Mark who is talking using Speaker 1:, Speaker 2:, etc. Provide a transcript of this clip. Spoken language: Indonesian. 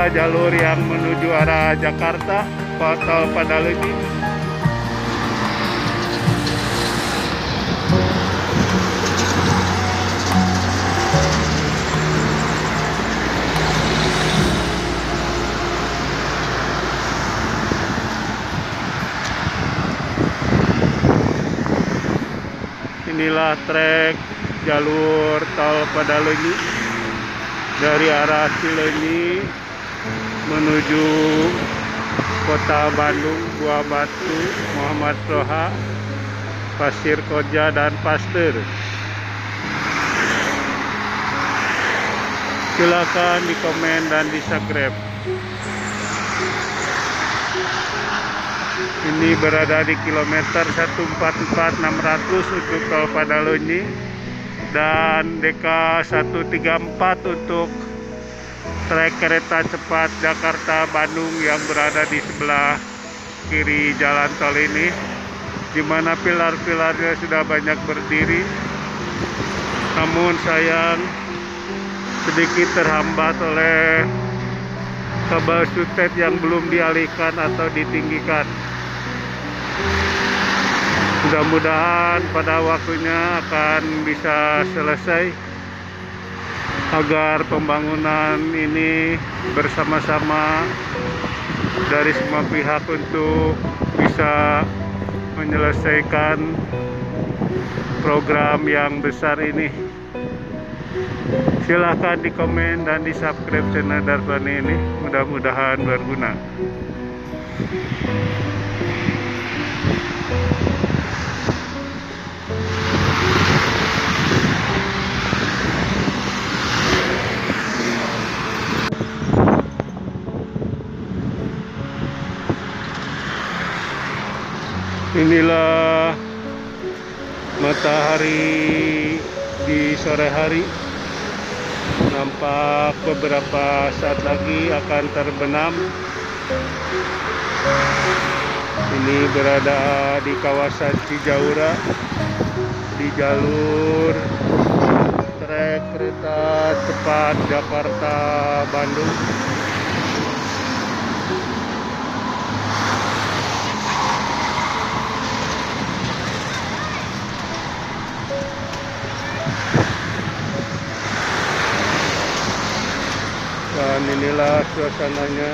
Speaker 1: adalah jalur yang menuju arah Jakarta, tol Padalarji. Inilah trek jalur tol Padalarji dari arah Cileunyi menuju Kota Bandung, Buah Batu, Muhammad Toha, Pasir Koja, dan Pasteur. Silakan di komen dan di subscribe. Ini berada di kilometer 144.600 untuk tol Padalarji dan DK 134 untuk trek kereta cepat Jakarta Bandung yang berada di sebelah kiri jalan tol ini, di mana pilar-pilarnya sudah banyak berdiri. Namun sayang sedikit terhambat oleh kabel sutet yang belum dialihkan atau ditinggikan. Mudah-mudahan pada waktunya akan bisa selesai agar pembangunan ini bersama-sama dari semua pihak untuk bisa menyelesaikan program yang besar ini. Silahkan di komen dan di subscribe channel Darpani ini, mudah-mudahan berguna. Inilah matahari di sore hari, nampak beberapa saat lagi akan terbenam. Ini berada di kawasan Cijaura, di jalur trek kereta cepat Jakarta Bandung. Dan inilah suasananya.